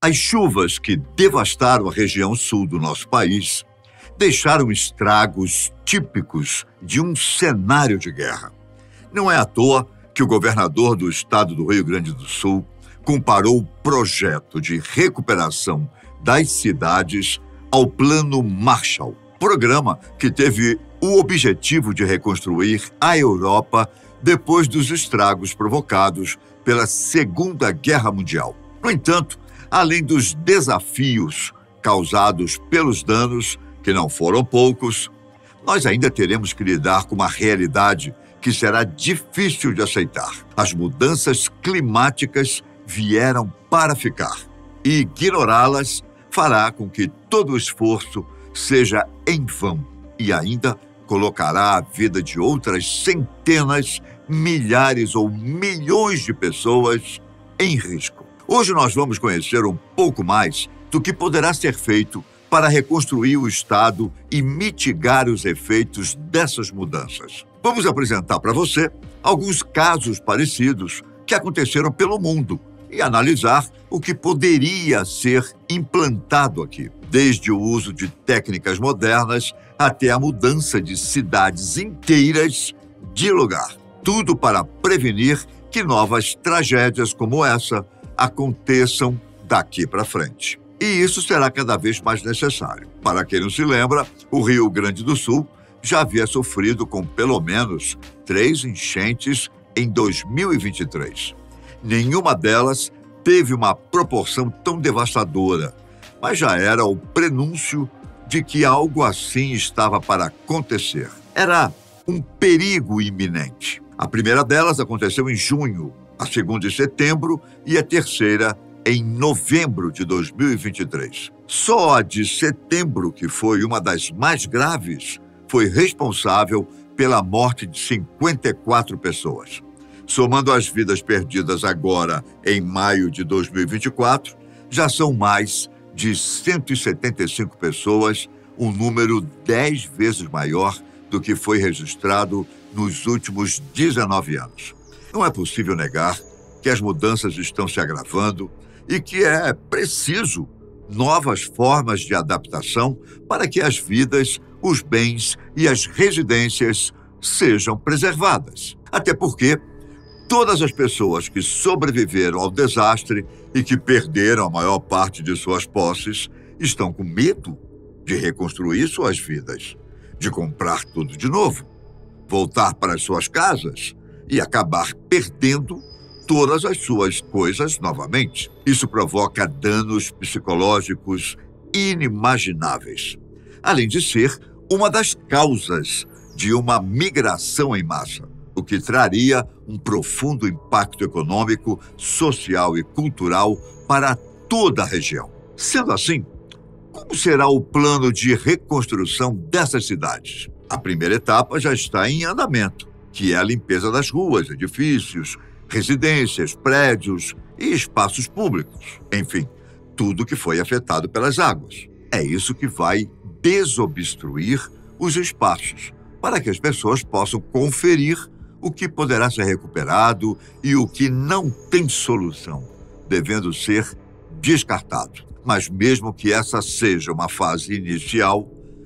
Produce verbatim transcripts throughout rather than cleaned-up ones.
As chuvas que devastaram a região sul do nosso país deixaram estragos típicos de um cenário de guerra. Não é à toa que o governador do estado do Rio Grande do Sul comparou o projeto de recuperação das cidades ao Plano Marshall, programa que teve o objetivo de reconstruir a Europa depois dos estragos provocados pela Segunda Guerra Mundial. No entanto, além dos desafios causados pelos danos, que não foram poucos, nós ainda teremos que lidar com uma realidade que será difícil de aceitar. As mudanças climáticas vieram para ficar, e ignorá-las fará com que todo o esforço seja em vão e ainda colocará a vida de outras centenas, milhares ou milhões de pessoas em risco. Hoje nós vamos conhecer um pouco mais do que poderá ser feito para reconstruir o estado e mitigar os efeitos dessas mudanças. Vamos apresentar para você alguns casos parecidos que aconteceram pelo mundo e analisar o que poderia ser implantado aqui, desde o uso de técnicas modernas até a mudança de cidades inteiras de lugar. Tudo para prevenir que novas tragédias como essa aconteçam daqui para frente. E isso será cada vez mais necessário. Para quem não se lembra, o Rio Grande do Sul já havia sofrido com pelo menos três enchentes em dois mil e vinte e três. Nenhuma delas teve uma proporção tão devastadora, mas já era o prenúncio de que algo assim estava para acontecer. Era um perigo iminente. A primeira delas aconteceu em junho, a segunda em setembro e a terceira em novembro de dois mil e vinte e três. Só a de setembro, que foi uma das mais graves, foi responsável pela morte de cinquenta e quatro pessoas. Somando as vidas perdidas agora em maio de dois mil e vinte e quatro, já são mais de cento e setenta e cinco pessoas, um número dez vezes maior do que foi registrado nos últimos dezenove anos. Não é possível negar que as mudanças estão se agravando e que é preciso novas formas de adaptação para que as vidas, os bens e as residências sejam preservadas. Até porque todas as pessoas que sobreviveram ao desastre e que perderam a maior parte de suas posses estão com medo de reconstruir suas vidas, de comprar tudo de novo, voltar para as suas casas e acabar perdendo todas as suas coisas novamente. Isso provoca danos psicológicos inimagináveis, além de ser uma das causas de uma migração em massa, o que traria um profundo impacto econômico, social e cultural para toda a região. Sendo assim, como será o plano de reconstrução dessas cidades? A primeira etapa já está em andamento, que é a limpeza das ruas, edifícios, residências, prédios e espaços públicos. Enfim, tudo que foi afetado pelas águas. É isso que vai desobstruir os espaços, para que as pessoas possam conferir o que poderá ser recuperado e o que não tem solução, devendo ser descartado. Mas mesmo que essa seja uma fase inicial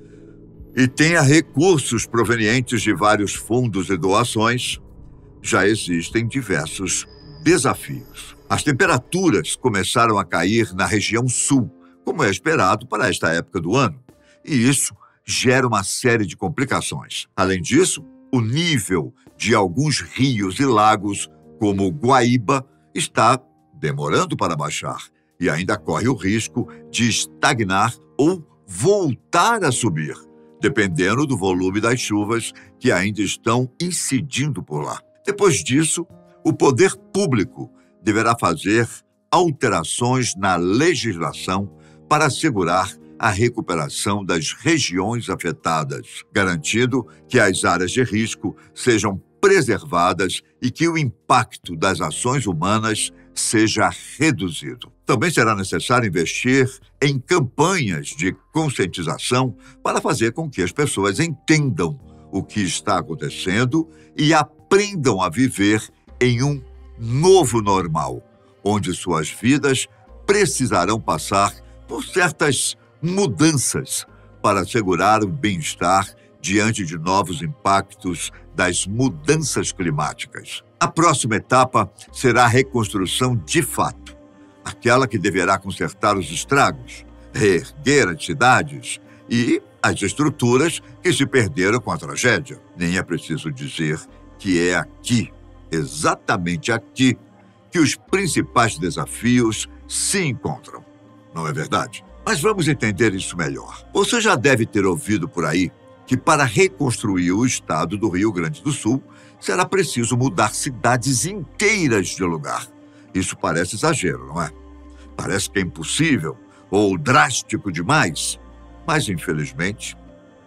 e tenha recursos provenientes de vários fundos e doações, já existem diversos desafios. As temperaturas começaram a cair na região sul, como é esperado para esta época do ano, e isso gera uma série de complicações. Além disso, o nível de alguns rios e lagos, como o Guaíba, está demorando para baixar e ainda corre o risco de estagnar ou voltar a subir, dependendo do volume das chuvas que ainda estão incidindo por lá. Depois disso, o poder público deverá fazer alterações na legislação para assegurar a recuperação das regiões afetadas, garantindo que as áreas de risco sejam preservadas e que o impacto das ações humanas seja reduzido. Também será necessário investir em campanhas de conscientização para fazer com que as pessoas entendam o que está acontecendo e aprendam a viver em um novo normal, onde suas vidas precisarão passar por certas mudanças para assegurar o bem-estar diante de novos impactos das mudanças climáticas. A próxima etapa será a reconstrução de fato, aquela que deverá consertar os estragos, reerguer as cidades e as estruturas que se perderam com a tragédia. Nem é preciso dizer que é aqui, exatamente aqui, que os principais desafios se encontram. Não é verdade? Mas vamos entender isso melhor. Você já deve ter ouvido por aí que para reconstruir o estado do Rio Grande do Sul, será preciso mudar cidades inteiras de lugar. Isso parece exagero, não é? Parece que é impossível ou drástico demais, mas infelizmente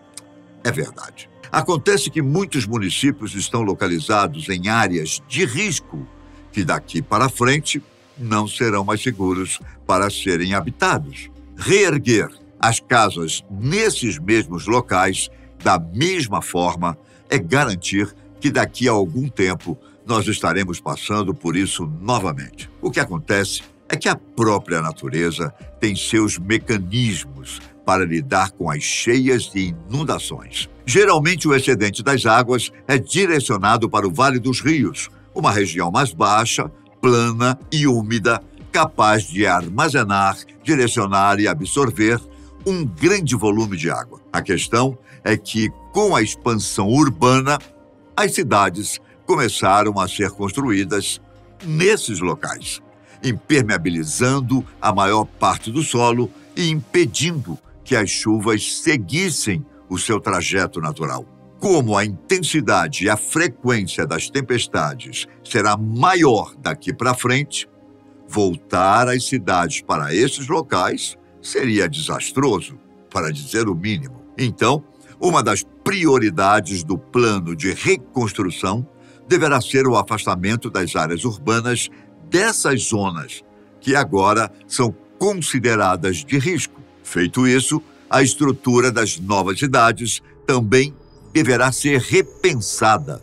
é verdade. Acontece que muitos municípios estão localizados em áreas de risco que daqui para frente não serão mais seguros para serem habitados. Reerguer as casas nesses mesmos locais da mesma forma é garantir que daqui a algum tempo nós estaremos passando por isso novamente. O que acontece é que a própria natureza tem seus mecanismos para lidar com as cheias e inundações. Geralmente o excedente das águas é direcionado para o Vale dos Rios, uma região mais baixa, plana e úmida, capaz de armazenar, direcionar e absorver um grande volume de água. A questão é que, com a expansão urbana, as cidades começaram a ser construídas nesses locais, impermeabilizando a maior parte do solo e impedindo que as chuvas seguissem o seu trajeto natural. Como a intensidade e a frequência das tempestades será maior daqui para frente, voltar as cidades para esses locais seria desastroso, para dizer o mínimo. Então, uma das prioridades do plano de reconstrução deverá ser o afastamento das áreas urbanas dessas zonas, que agora são consideradas de risco. Feito isso, a estrutura das novas cidades também deverá ser repensada,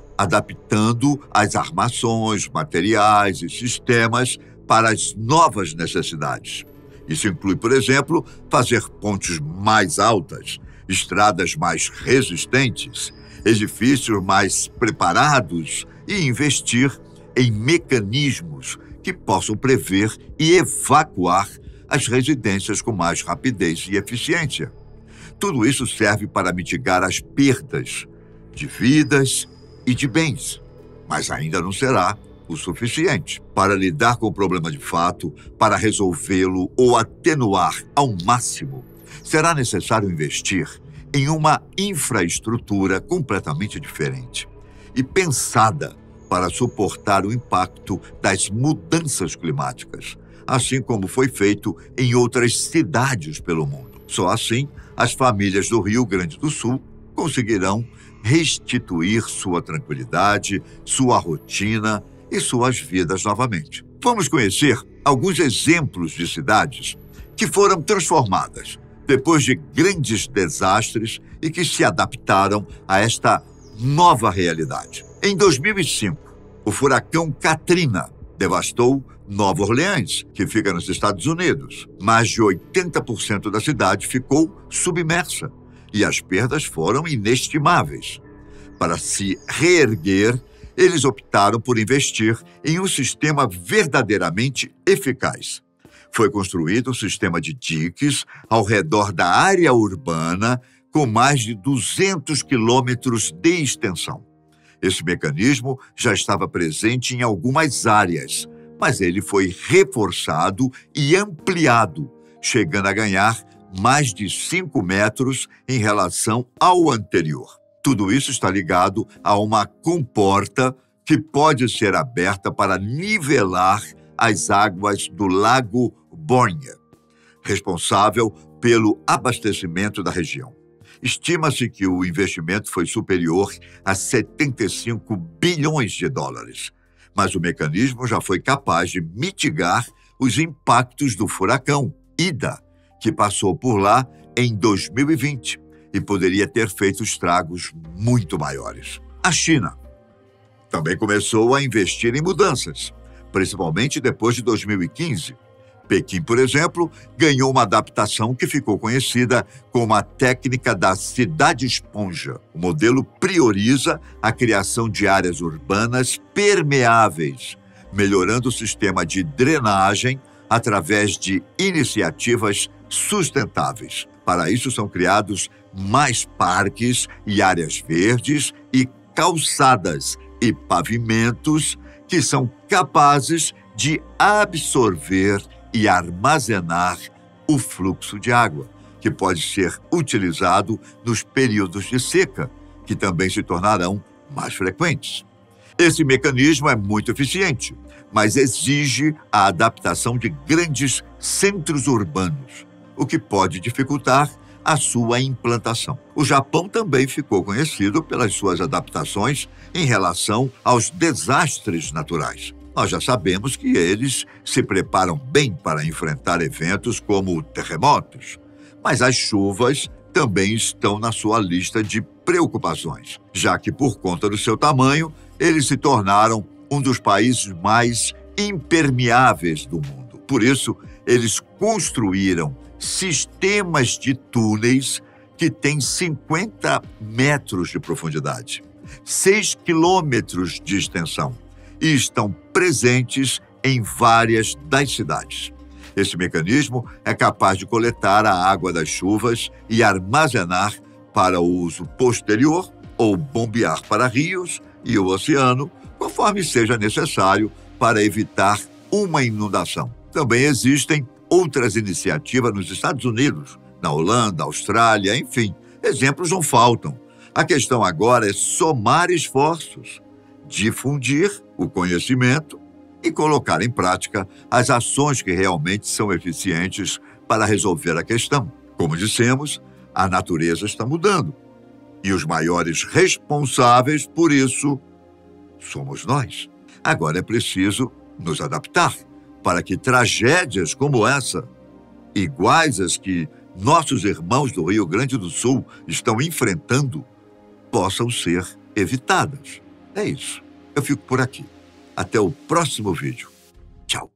adaptando as armações, materiais e sistemas para as novas necessidades. Isso inclui, por exemplo, fazer pontes mais altas, estradas mais resistentes, edifícios mais preparados e investir em mecanismos que possam prever e evacuar as residências com mais rapidez e eficiência. Tudo isso serve para mitigar as perdas de vidas e de bens, mas ainda não será o suficiente. Para lidar com o problema de fato, para resolvê-lo ou atenuar ao máximo, será necessário investir em uma infraestrutura completamente diferente e pensada para suportar o impacto das mudanças climáticas, assim como foi feito em outras cidades pelo mundo. Só assim, as famílias do Rio Grande do Sul conseguirão restituir sua tranquilidade, sua rotina e suas vidas novamente. Vamos conhecer alguns exemplos de cidades que foram transformadas depois de grandes desastres e que se adaptaram a esta nova realidade. Em dois mil e cinco, o furacão Katrina devastou Nova Orleans, que fica nos Estados Unidos. Mais de oitenta por cento da cidade ficou submersa e as perdas foram inestimáveis. Para se reerguer, eles optaram por investir em um sistema verdadeiramente eficaz. Foi construído um sistema de diques ao redor da área urbana com mais de duzentos quilômetros de extensão. Esse mecanismo já estava presente em algumas áreas, mas ele foi reforçado e ampliado, chegando a ganhar mais de cinco metros em relação ao anterior. Tudo isso está ligado a uma comporta que pode ser aberta para nivelar as águas do Lago Borgne, responsável pelo abastecimento da região. Estima-se que o investimento foi superior a setenta e cinco bilhões de dólares, mas o mecanismo já foi capaz de mitigar os impactos do furacão Ida, que passou por lá em dois mil e vinte e poderia ter feito estragos muito maiores. A China também começou a investir em mudanças, principalmente depois de dois mil e quinze, Pequim, por exemplo, ganhou uma adaptação que ficou conhecida como a técnica da cidade esponja. O modelo prioriza a criação de áreas urbanas permeáveis, melhorando o sistema de drenagem através de iniciativas sustentáveis. Para isso, são criados mais parques e áreas verdes e calçadas e pavimentos que são capazes de absorver e armazenar o fluxo de água, que pode ser utilizado nos períodos de seca, que também se tornarão mais frequentes. Esse mecanismo é muito eficiente, mas exige a adaptação de grandes centros urbanos, o que pode dificultar a sua implantação. O Japão também ficou conhecido pelas suas adaptações em relação aos desastres naturais. Nós já sabemos que eles se preparam bem para enfrentar eventos como terremotos, mas as chuvas também estão na sua lista de preocupações, já que, por conta do seu tamanho, eles se tornaram um dos países mais impermeáveis do mundo. Por isso, eles construíram sistemas de túneis que têm cinquenta metros de profundidade, seis quilômetros de extensão, e estão presentes em várias das cidades. Esse mecanismo é capaz de coletar a água das chuvas e armazenar para o uso posterior ou bombear para rios e o oceano, conforme seja necessário para evitar uma inundação. Também existem outras iniciativas nos Estados Unidos, na Holanda, Austrália, enfim, exemplos não faltam. A questão agora é somar esforços, difundir o conhecimento e colocar em prática as ações que realmente são eficientes para resolver a questão. Como dissemos, a natureza está mudando e os maiores responsáveis por isso somos nós. Agora é preciso nos adaptar para que tragédias como essa, iguais às que nossos irmãos do Rio Grande do Sul estão enfrentando, possam ser evitadas. É isso. Eu fico por aqui. Até o próximo vídeo. Tchau.